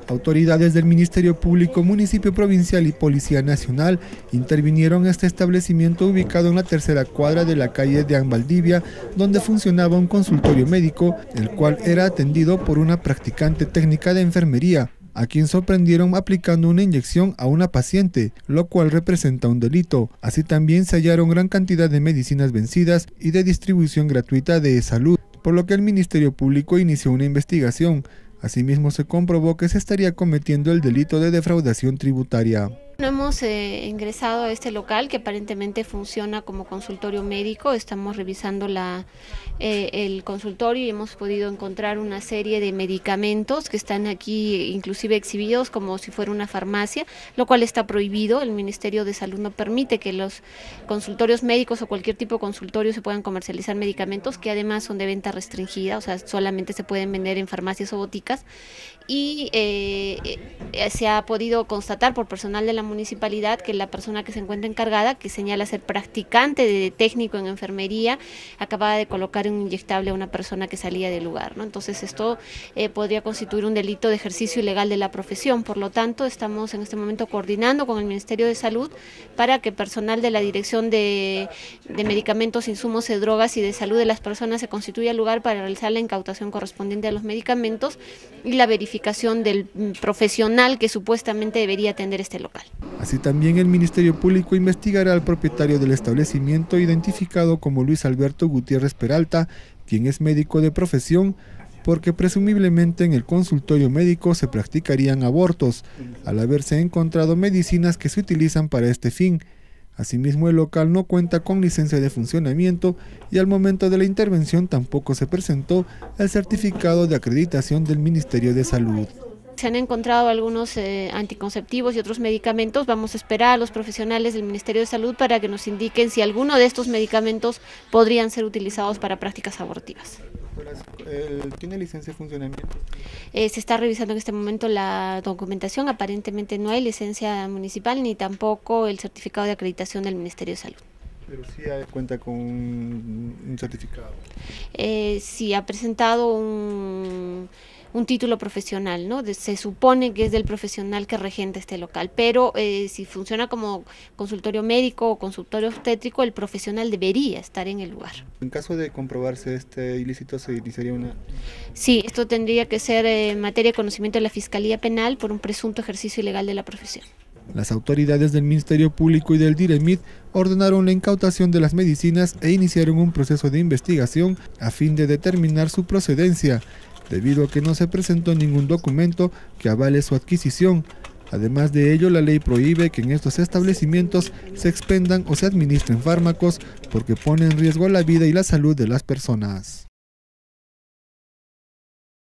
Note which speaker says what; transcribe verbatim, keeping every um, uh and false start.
Speaker 1: Autoridades del Ministerio Público, Municipio Provincial y Policía Nacional intervinieron en este establecimiento ubicado en la tercera cuadra de la calle de Valdivia, donde funcionaba un consultorio médico, el cual era atendido por una practicante técnica de enfermería, a quien sorprendieron aplicando una inyección a una paciente, lo cual representa un delito. Así también se hallaron gran cantidad de medicinas vencidas y de distribución gratuita de salud, por lo que el Ministerio Público inició una investigación. Asimismo, se comprobó que se estaría cometiendo el delito de defraudación tributaria.
Speaker 2: Hemos eh, ingresado a este local que aparentemente funciona como consultorio médico. Estamos revisando la, eh, el consultorio y hemos podido encontrar una serie de medicamentos que están aquí inclusive exhibidos como si fuera una farmacia, lo cual está prohibido. El Ministerio de Salud no permite que los consultorios médicos o cualquier tipo de consultorio se puedan comercializar medicamentos que además son de venta restringida, o sea, solamente se pueden vender en farmacias o boticas. Y eh, eh, se ha podido constatar por personal de la municipalidad que la persona que se encuentra encargada, que señala ser practicante de técnico en enfermería, acababa de colocar un inyectable a una persona que salía del lugar, ¿no? Entonces esto eh, podría constituir un delito de ejercicio ilegal de la profesión. Por lo tanto, estamos en este momento coordinando con el Ministerio de Salud para que personal de la Dirección de, de Medicamentos, Insumos y Drogas y de Salud de las Personas se constituya el lugar para realizar la incautación correspondiente a los medicamentos y la verificación del profesional que supuestamente debería atender este local.
Speaker 1: Así también el Ministerio Público investigará al propietario del establecimiento, identificado como Luis Alberto Gutiérrez Peralta, quien es médico de profesión, porque presumiblemente en el consultorio médico se practicarían abortos, al haberse encontrado medicinas que se utilizan para este fin. Asimismo, el local no cuenta con licencia de funcionamiento y al momento de la intervención tampoco se presentó el certificado de acreditación del Ministerio de Salud.
Speaker 2: Se han encontrado algunos eh, anticonceptivos y otros medicamentos. Vamos a esperar a los profesionales del Ministerio de Salud para que nos indiquen si alguno de estos medicamentos podrían ser utilizados para prácticas abortivas.
Speaker 1: ¿Tiene licencia de funcionamiento?
Speaker 2: Eh, se está revisando en este momento la documentación. Aparentemente no hay licencia municipal ni tampoco el certificado de acreditación del Ministerio de Salud.
Speaker 1: Pero sí cuenta con un, un certificado.
Speaker 2: Eh, sí, ha presentado un, un título profesional, ¿no? De, se supone que es del profesional que regenta este local, pero eh, si funciona como consultorio médico o consultorio obstétrico, el profesional debería estar en el lugar.
Speaker 1: En caso de comprobarse este ilícito, ¿se iniciaría una...?
Speaker 2: Sí, esto tendría que ser eh, materia de conocimiento de la Fiscalía Penal por un presunto ejercicio ilegal de la profesión.
Speaker 1: Las autoridades del Ministerio Público y del DIREMIT ordenaron la incautación de las medicinas e iniciaron un proceso de investigación a fin de determinar su procedencia, debido a que no se presentó ningún documento que avale su adquisición. Además de ello, la ley prohíbe que en estos establecimientos se expendan o se administren fármacos porque pone en riesgo la vida y la salud de las personas.